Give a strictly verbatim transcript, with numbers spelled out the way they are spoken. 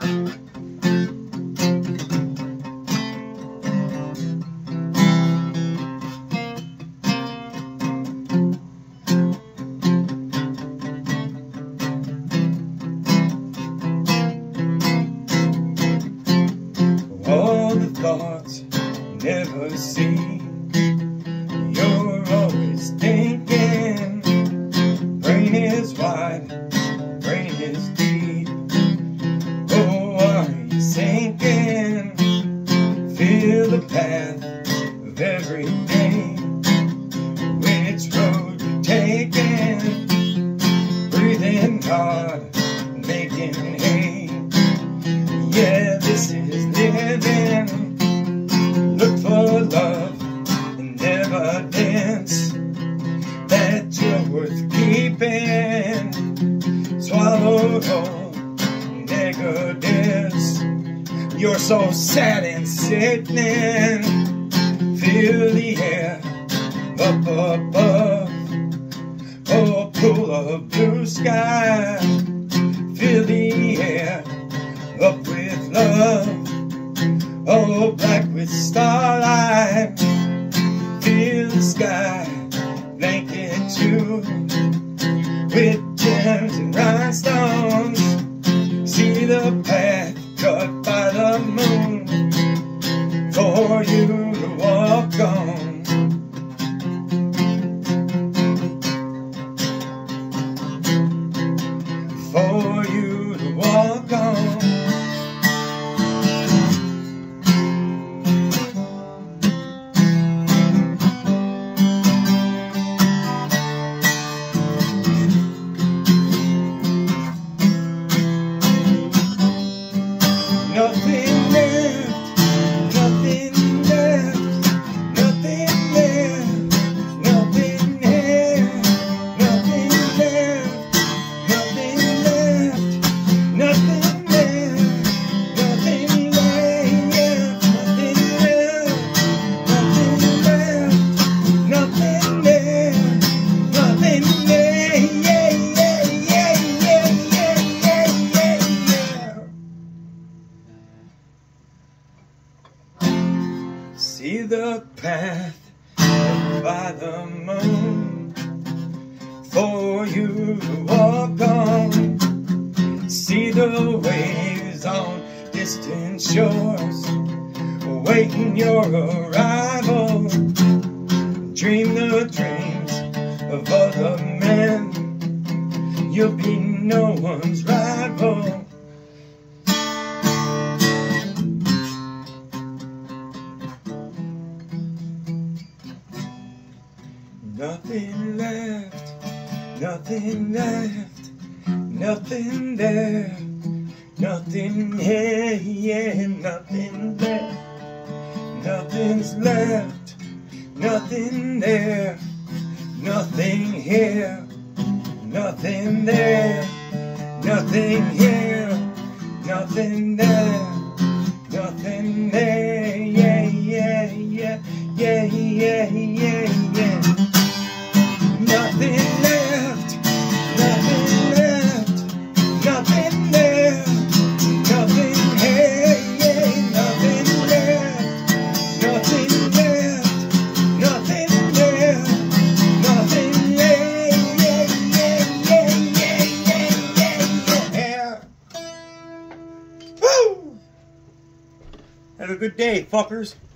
All the thoughts never see. You're always thinking. Brain is wide, brain is deep. Oh, are you sinking? Feel the path of every day. Which road you're taking? Breathing hard, making hay. Yeah, this is living. Look for love and evidence that you're worth keeping. Swallow whole negatives. You're so sad and sickening. Feel the air up above. Oh, a pool of blue sky. Feel the air up with love. Oh, black with starlight. Feel the sky blanket you with gems and rhinestones. See the path cut by the moon for you to walk on. For you to walk on. Nothing left, nothing left, nothing left, nothing here, nothing left, nothing left, nothing left, nothing left, nothing left, nothing left, nothing left, yeah, yeah, yeah, yeah, yeah, yeah, yeah. See the path by the moon for you to walk on. See the waves on distant shores awaiting your arrival. Dream the dreams of other men. You'll be no one's rival. Nothing left, nothing left, nothing there, nothing here, yeah, nothing left, nothing's left, nothing there, nothing here, nothing there, nothing here, nothing there, nothing there, yeah, yeah, yeah, yeah, yeah, yeah, yeah. Nothing left, nothing left, nothing there, nothing here, yeah, nothing left, nothing left, nothing there, nothing there, yeah, yeah, yeah, yeah, yeah, yeah, yeah. Woo! Have a good day, fuckers.